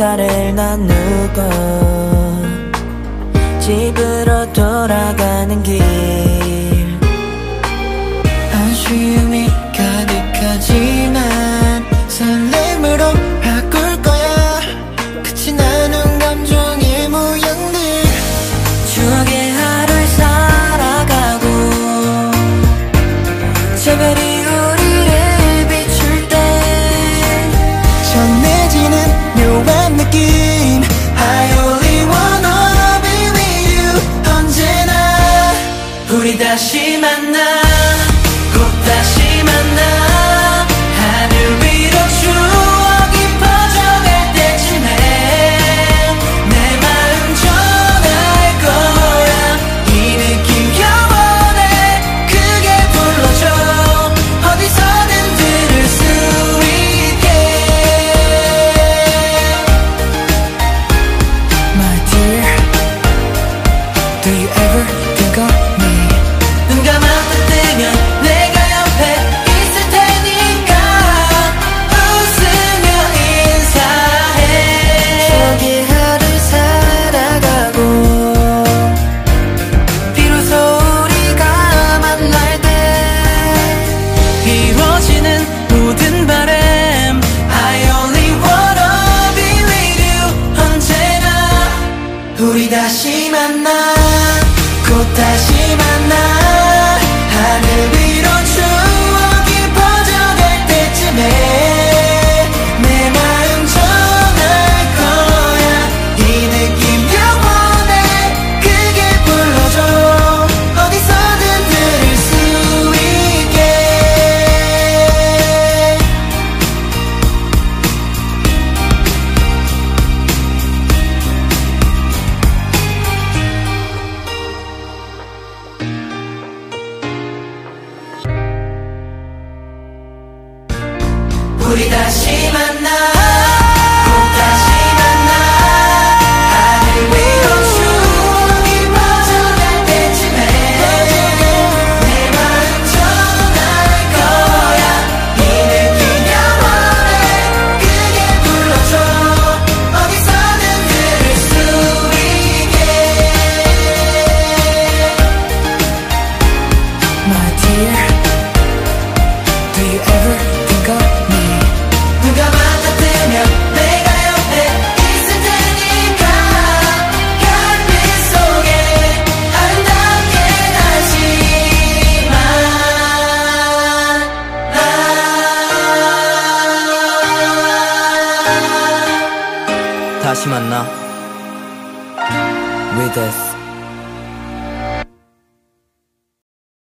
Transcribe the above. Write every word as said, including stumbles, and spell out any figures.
인사를 나누고 집으로 돌아가는 길, 아쉬움이 가득하지만 설렘으로 바꿀 거야. 같이 나눈 감정의 모양들, 추억의 하루를 살아가고 새별이 우리를 비출 때 전해지는 묘한 느낌. I only wanna be with you. 언제나 우리 다시 만나, 곧 다시 만나. 하늘 위로 추억이 퍼져갈 때쯤에 내 마음 전할 거야. 이 느낌 영원해. 크게 불러줘. 어디서든 들을 수 있게. My dear, do you ever think of me? 눈 감았다 뜨면 내가 옆에 있을 테니까 웃으며 인사해. 추억의 하루 살아가고 비로소 우리가 만날 때 이루어지는 모든 바람. I only wanna be with you. 언제나 우리 다시 만나, 곧 다시 만나. 하늘 위로 추억이 퍼져갈 때쯤에 내 마음 전할 거야. 이 느낌 영원해. 크게 불러줘. 어디서든 들을 수 있게. 우리 다시 만나, 꼭 다시 만나. 하늘 위로 추억이 퍼져갈 때쯤에 내 마음 전할 거야. 이 느낌 영원해. 크게 불러줘. 어디서든 들을 수 있게. My dear, do you ever think of me? 눈 감았다 뜨면 내가 옆에 있을 테니까 별빛 속에 아름답게 다시 만나. 다시 만나. With us.